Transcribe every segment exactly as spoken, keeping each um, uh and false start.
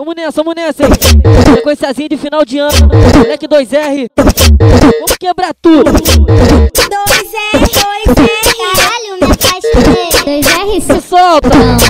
Vamos nessa, vamos nessa, hein? Sequenciazinha de final de ano. Moleque dois R. Vamos quebrar tudo. dois R, dois R. Caralho, minha caixa dois R se solta.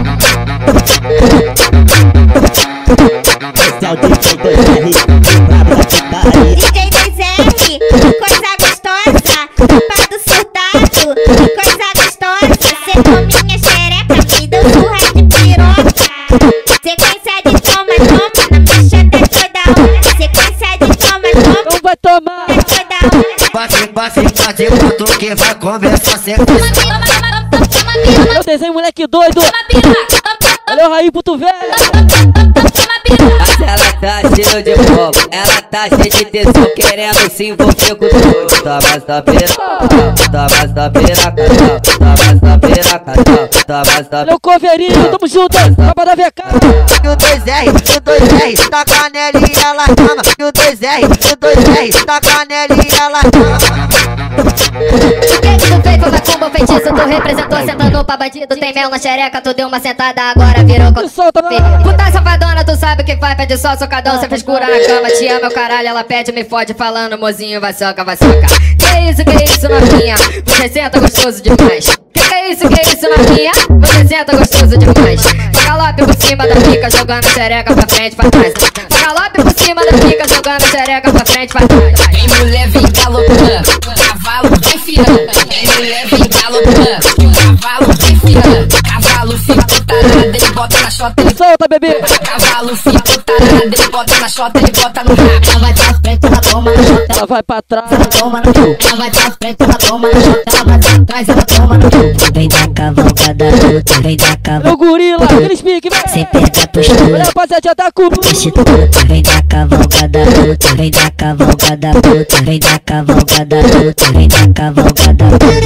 Esse é o D J dois R. D J dois R, coisa gostosa. Papo surtado, coisa gostosa. Cê com minha xereca, me deu surra de piroca. Sequência de toma, toma, na mancheta toda hora. Sequência de toma, toma, não vai tomar. Toda hora. Bate, bate, bate, ponto que vai começar a sequência. Eu desenho moleque doido. Valeu, Raí, puto velho. Mas ela tá cheia de fogo, ela tá cheia de tesão, querendo se envolver com tudo. Toma essa piroca, toma essa piroca, toma essa piroca, toma essa piroca. Meu coveirinho, tamo junto, capa da V K. E o dois R, o dois R, tá canela e ela chama. E o dois R, o dois R, tá canela e ela chama. O que que tu fez, foi macumba ou feitiço? Tu representou sentando pra bandido. Tem mel na xereca, tu deu uma sentada, agora virou com... Solta, Puta safadona, tu sabe o que faz, pede só socadão. Cê frescura na cama, te ama o caralho. Ela pede, me fode, falando, mozinho, vai soca, vai soca. Que isso, que isso, novinha? Você senta gostoso demais. Que que é isso, que isso, novinha? Você senta gostoso demais. Galope por cima da pica, jogando a xereca pra frente, pra trás. Galope por cima da pica, jogando a xereca pra frente, pra trás. Vem mulher, vem galopando, o cavalo vai fiando. Vem mulher, vem galopando, o cavalo vai fiando. Cavalo fica tarado, ele bota na chota, ele solta, bebê. Cavalo fica tarado, ele bota na chota, ele bota no rabo. Ela vai pra frente, ela toma na chota. Ela vai pra trás, ela toma no cu. Ela vai pra frente, ela toma na chota. Ela vai pra trás, ela toma no cu. Vem da cavalgada puta, vem da cavalgada. meu gorila, aqueles pique, vem. Sem perder a postura. Olha, rapaziada, tá com Prostituta, vem da cavalgada puta, vem da cavalgada puta, vem da cavalgada puta, vem da cavalgada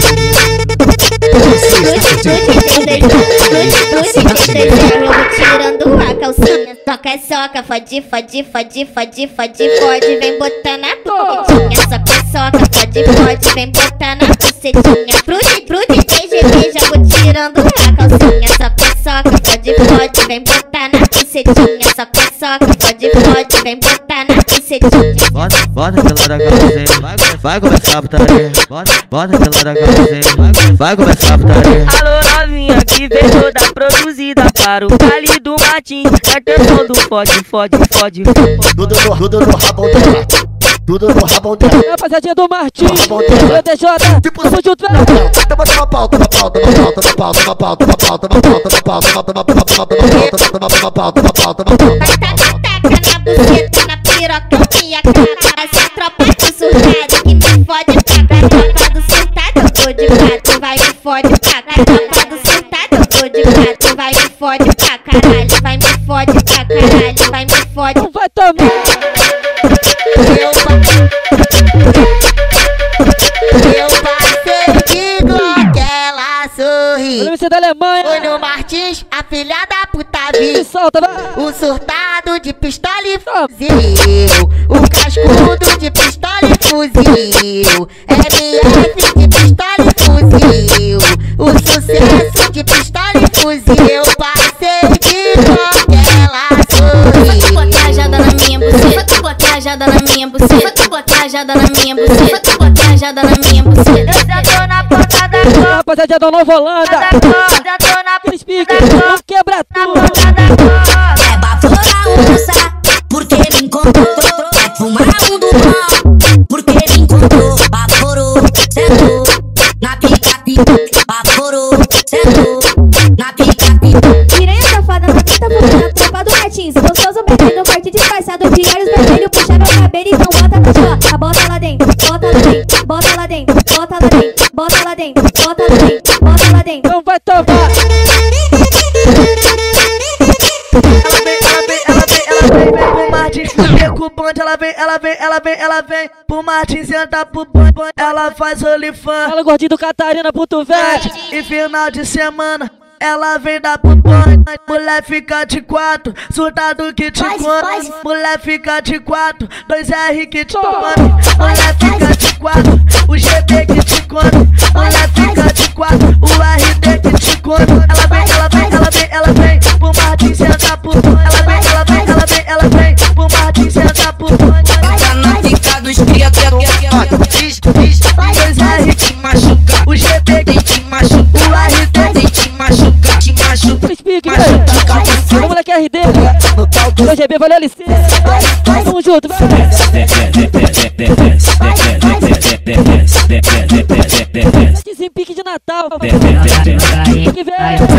tirando a calcinha, soca, soca, fode, fode, fode, fode, fode, fode, vem botar na bucetinha, soca, soca, fode, fode, vem botar na bucetinha, pro pro D J G B já vou tirando a calcinha, soca, soca, fode, fode, vem botar na bucetinha, soca, soca, fode, fode, vem botar na bucetinha. Bota, bota pela da calcinha, vai, vai começar a putaria. Bota, bota pela da calcinha, vai, vai começar a putaria. Alô novinha que veio toda produzida para o Cali do Martins. Atenção do fode, fode, fode. Tudo no, tudo no rabão dela, tudo no rabão dela. Rapaziadinha do Martins, o D J, tamo junto, velho. Toma, toma pau, toma pau, toma pau, toma pau, toma pau, toma pau, toma pau, toma pau, toma pau, toma pau, toma pau, toma pau, toma pau, toma pau. Vai taca, taca na buceta, na piroca e a cara. Essa tropa do surtado que me fode, taca. A tropa do surtado, eu tô de quatro, vai me fode, taca. A tropa do surtado, eu tô de quatro, vai me fode, pra caralho. Vai me fode, pra caralho, vai me fode. Não vai tomar. Eu Eu passei de Glock, ela sorri. Olha você da Alemanha. Foi no Martins, a filha da puta viu. Solta, vai. O surtado de pistola e fuzil. O cascudo de pistola e fuzil. M F de pistola e fuzil. O sucesso de pistola e fuzil. Eu passei de Glock, ela sorri. Foi botejada na minha buceta. Foi botejada na minha buceta. Foi botejada na minha buceta. Foi botejada na minha buceta. Eu já tô na ponta da cor. Rapaziada da Nova Holanda, Já tô na aqueles pique, vamos quebrar tudo. ponta da cor. É baforar onça, porque me encontrou. É fumar um do pão, porque me encontrou. Baforou, sentou na picape. Baforou, sentou na picape. Piranha safada, na pinta puta na tropa do Martins. Gostoso metendo corte disfarçado de olhos vermelhos. Puxa meu cabelo, então bota na chota. Bota lá dentro, bota lá dentro, bota lá dentro, bota lá dentro, bota lá dentro, bota lá dentro, bota lá dentro. Não vai tomar. Ela vem, ela vem, ela vem, ela vem, vem pro Martins fuder com o bonde. Ela vem, ela vem, ela vem, ela vem pro Martins sentar pro bonde. Ela faz olifã. Fala, gordinho do Catarina, puto velho. E final de semana ela vem dar pro bonde. Mulher fica de quatro, surtado que te come. Mulher fica de quatro, dois R que te come. Mulher fica de quatro, o G B que te come. Mulher fica de quatro, o R D que te come. Ela vem, ela vem, ela vem, ela vem pro Martins sentar pro bonde. Ela vem, ela vem, ela vem, O G B, valeu, L C. Tamo junto, vai. Esse pique de Natal. Que vem.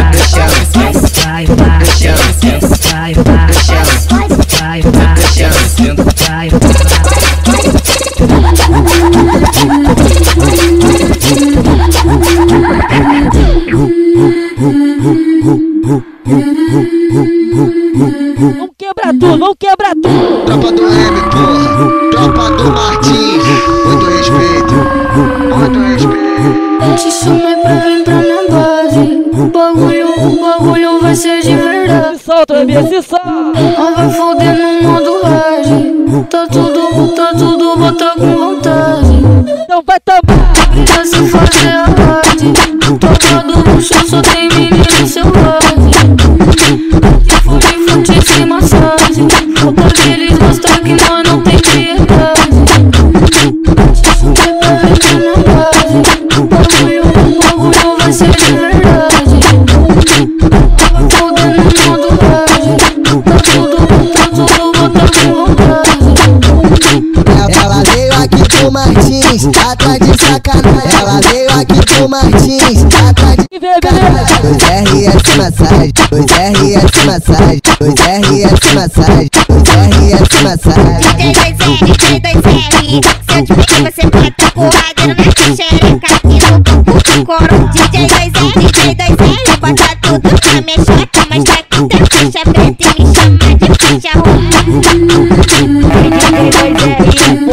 Vamos quebrar tudo, vamos quebrar tudo. Tropa do M, porra. Tropa do Martins. Muito respeito, muito respeito. Te chamei pra entrar na base. O bagulho, o bagulho vai ser de verdade. Se solta, bebê, se solta. Ela vai foder no modo hard. Tá tudo, tá tudo, bota com vontade. Então vai tomar. Pra se fazer a parte. Tropa do luxo, só tem menino selvagem. Fonte, fonte de massagem. Roupa que eles mostram que nós não tem piedade. O bagulho, o bagulho vai ser de verdade. Tudo no modo hard. Tá tudo, tá tudo, bota com vontade. Ela veio aqui pro Martins, atrás de sacanagem. Ela veio aqui pro Martins, atrás de sacanagem. Dois R S massagem, dois R S massagem, dois R S massagem, dois R S massagem. D J dois R, D J dois R. Se eu te pedir, você bota porrada na xereca aqui no coro. D J dois R, D J dois R. Bota tudo na minha chota, mas tá com teu faixa preta e me chama de faixa roxa. D J dois R,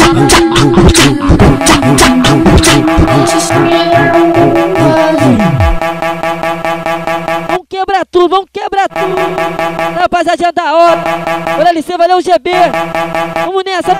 Vamos quebrar tudo, vamos quebrar tudo. Rapaziada da hora. Olha ali, você vai ler o G B. Vamos nessa.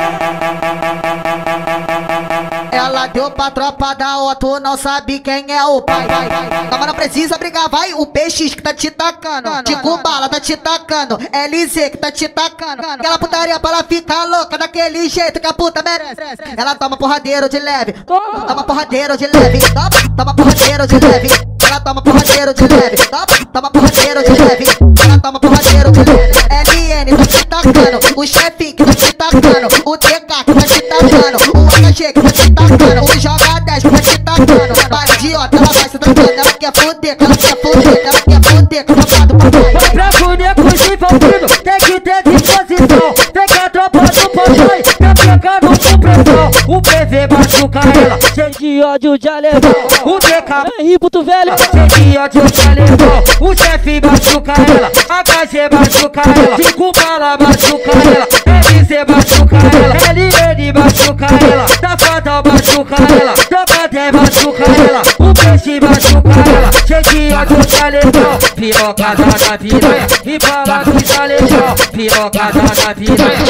Ela deu pra tropa da O, tu não sabe quem é o pai. Calma, não precisa brigar, vai. O P X que tá te tacando, Tico Bala tá te tacando, L Z que tá te tacando. Aquela putaria pra ela ficar louca daquele jeito que a puta merece. Ela toma porradeiro de leve, toma porradeiro de leve, toma porradeiro de leve. Ela toma porradeiro de leve, toma porradeiro de leve. Ela toma porradeiro de leve. L N tá te tacando, o chefe que tá te tacando, o T K que tá te tacando, o H G que tá te tacando, o Joga dez que tá te tacando. Para idiota, ela vai se tacando. Ela quer foder, ela quer foder, ela quer foder com o papai do papai. Pra fuder com os envolvidos, tem que ter disposição. Tem que a tropa do papai tá pegando com pressão. O P V machuca ela, Cheio de ódio de alemão. o T K Vem rir, puto velho. cheio de ódio de alemão. O chefe machuca ela, H G machuca ela, Tico Bala machuca ela, L Z machuca ela, L N machuca ela, Safadão machuca ela, Tropa dez machuca ela, o peixe machuca ela, cheio de ódio de alemão. Pirocada na piranha, e fala que tá legal. Pirocada na piranha.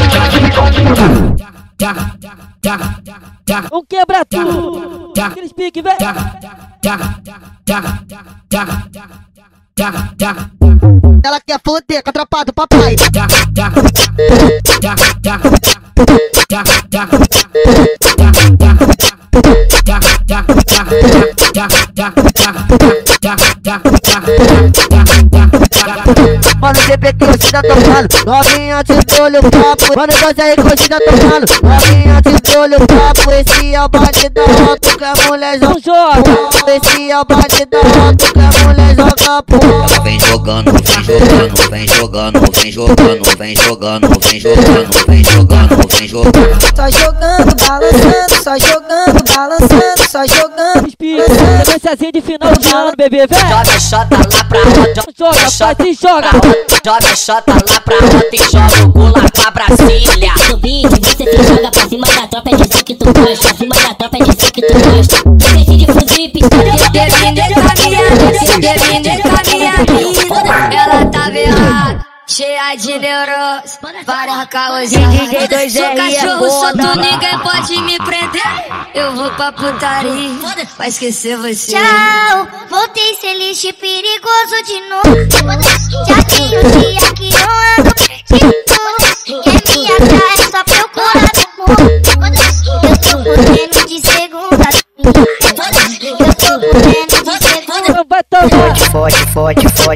Vamos quebrar tudo. Aqueles piques, velho. Ela quer foder com a tropa do papai. Mano, G P que você tá tocando, novinha de olho papo. Mano, dois R que você tá tocando, novinha de olho papo. Esse é o baile da moto que a mulher Não joga. joga. Esse é o baile da moto que a mulher joga porra. Ela vem jogando, vem jogando, vem jogando, vem jogando, vem jogando, vem jogando, vem jogando, vem jogando. Só jogando, balançando, só jogando, balançando, só jogando. Aqueles piques. Sequenciazinha de final de ano, bebê, velho. Joga xota lá pra rota, Joga, pai, se joga. joga xota lá pra rota e joga o cu lá pra Brasília. No beat, você se joga pra cima da tropa, é disso que tu gosta. Acima da tropa, é disso que tu gosta. Deixe de fuzil, pistola. Depender com a minha, depender com a minha vida. Ela tá velada, cheia de neurose, várias caosinhas. D J dois R é cachorro solto, foda. ninguém pode me prender. Eu vou pra putaria, vai esquecer você. Tchau, voltei ser lixo perigoso de novo. Já tem um dia que eu ando perdido. Quer me achar é só procurar no mundo. Eu tô podendo de segunda. Eu tô podendo de segunda. Vai tomar. Fode, fode, fode,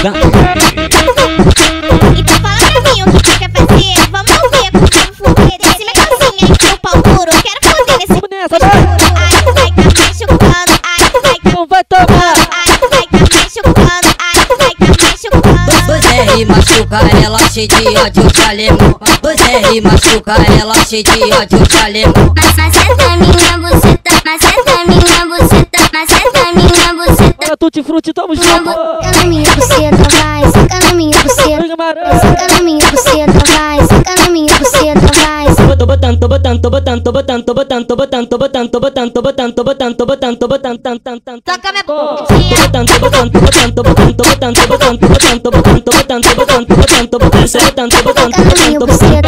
Então fala pra mim o que tu quer fazer. Vamos ver com o foguete. Desce minha calcinha e teu pau duro. Quero foder nesse escuro. Ai, tu vai tá machucando. Ai, tu vai tá... Não vai tomar. Ai, tu vai tá machucando. Ai, tu vai tá machucando. Você ri machuca ela cheia de ódio, chalemo. Você ri machuca ela cheia de ódio, chalemo. Maceta minha buceta, maceta minha buceta, maceta minha buceta. Bora tutti frutti, tamo junto. Saca na minha buceta, vai, saca na minha buceta. Saca na minha buceta, vai, saca na minha buceta, vai. Tô botando, tô botando, tô botando, tô botando, tô botando, tô botando, tô botando, tô botando, tô botando, tô botando, tô botando, tô botando, tô botando. Toca minha Tô botando, tô botando, tô botando, tô botando, tô botando, tô botando, tô botando, tô botando, tô botando, tô botando, tô botando, tô botando, tô botando, tô botando, tô botando, tô botando.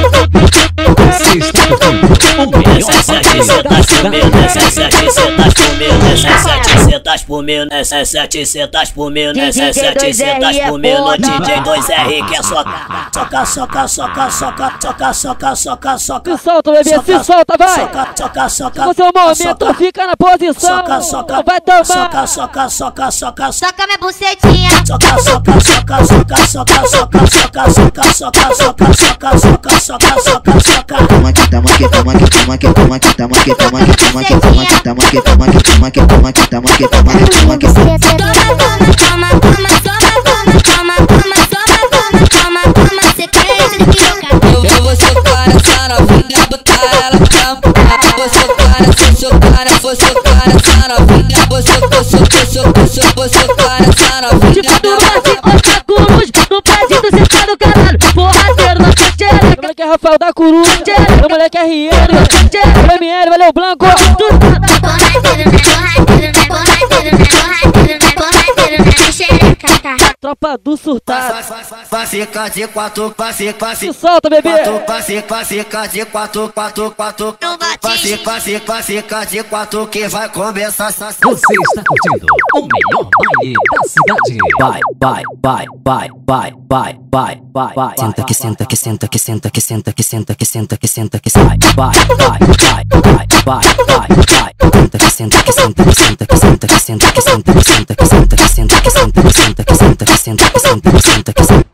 Você está curtindo o melhor sete centas por mil, nessas sete centas por mil, nessas sete centas por mil, nessas sete centas por mil, nessas sete centas por mil, no D J dois R que é soca, soca, soca, soca, soca, soca, soca, soca, soca. Se solta, bebê, se solta, vai. Soca, soca, soca. No seu momento, fica na posição. Soca, soca, não vai tomar. soca, soca, soca, soca, Soca minha bucetinha. soca, soca, soca, soca, soca, soca, soca, soca, soca, soca, soca, soca, soca, soca, soca. Toma aqui, toma aqui, toma aqui, toma aqui, toma aqui, toma aqui, toma aqui, toma aqui, toma aqui, toma aqui, toma aqui, toma aqui, toma aqui, toma aqui, toma aqui, toma aqui. Toma, toma, toma, toma, toma, toma, toma, toma, toma, toma, toma, sequência de piroca. Eu vou socar essa novinha, botar ela pra mamar. Vou socar, vou socar, vou socar essa novinha. Vou socar, socar, socar, vou socar essa novinha. Tipo do bate, outra coruja. No pezinho você tá no caralho. Porradeiro na tchereca. O moleque é Rafael da Coruja. O moleque é Riero. O M L, valeu, Blanco. Porradeiro na porradeiro na porradeiro na porradeiro na porradeiro na xereca. Tropa do surtado. Vai ficar de quatro, vai ficar, vai Se ficar. solta, bebê. Vai ficar, vai ficar de quatro, quatro, quatro. Vai ficar, vai ficar, vai ficar de quatro que vai começar. Você está curtindo o melhor baile da cidade. Vai, vai, vai, vai, vai, vai, vai, vai, vai. Senta que senta que senta que senta que senta que senta que senta que senta que sai. Vai, vai, vai, vai, vai, vai, vai. Senta que senta que senta que senta que senta que senta que senta que senta que senta que senta que senta que senta que senta que senta que senta que senta que senta.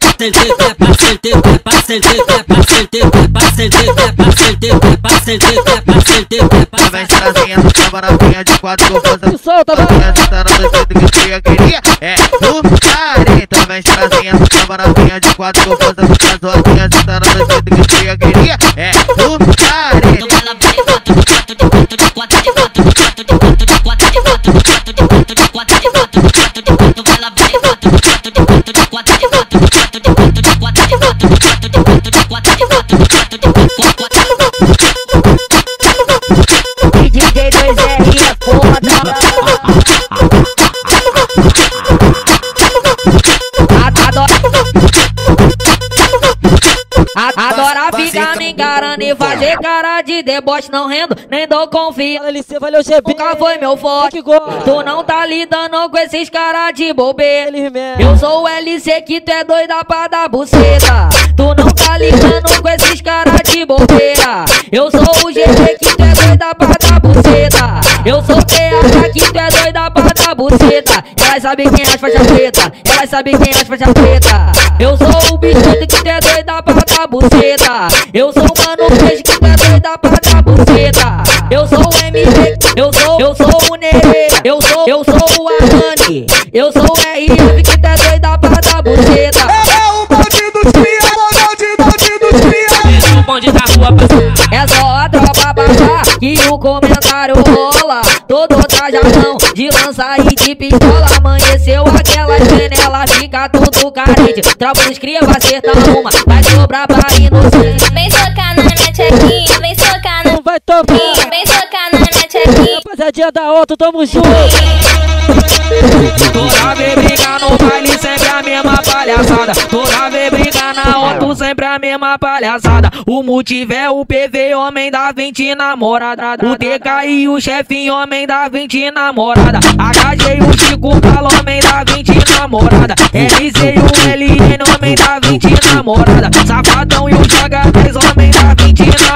Vem trazendo camarotinha de quatro forças. Se solta, vai. Do jeito que tia queria. É putaria. Então vem trazendo camarotinha de quatro forças. As rosinhas sentaram do jeito que tia queria. É putaria. D J dois R é foda. Adora ficar me enganando e fazer cara de deboche. Não rendo, nem dou confiança. L C, valeu, G B. Nunca foi meu forte. Tu não tá lidando com esses cara de bobeira. Eu sou o L C que tu é doida pra dar buceta. Tu não tá lidando com esses cara de bobeira. Eu sou o G G que tu é doida pra dar buceta. Eu sou o T H que tu é doida pra dar buceta. Elas sabem quem é as faixa preta. Elas sabem quem é as faixa preta. Eu sou o bicho que tu é doida pra dar buceta. Eu sou o mano peixe que tu é doida pra dar buceta. Eu sou o M G, eu sou, eu sou o Nerê. Eu sou, eu sou o Armani. Eu sou o R F que tu é doida pra dar buceta. É o bonde dos cria, bonde, bonde dos cria. É o bonde da rua passar. É só a tropa baixar que o comentário rola. Todo trajadão de lança e de pistola. Amanheceu aquela janela, fica tudo carente. Tropa dos cria, vai acertar uma, vai sobrar pra inocente. Vem socar na minha tchequinha, vem socar na... Não vai tomar. Vem socar na minha tchequinha. Rapaziadinha da Otto, tamo junto. Toda vez briga no baile, sempre a mesma palhaçada. Toda vez briga na Otto, sempre a mesma palhaçada. O Multiver, o P V, homem da vinte namorada. O T K e o chefe, homem da vinte namorada. H G e o Chico Galo, homem da vinte namorada. L C e o L N, homem da vinte namorada. Safadão e o J dez, homem da vinte namorada.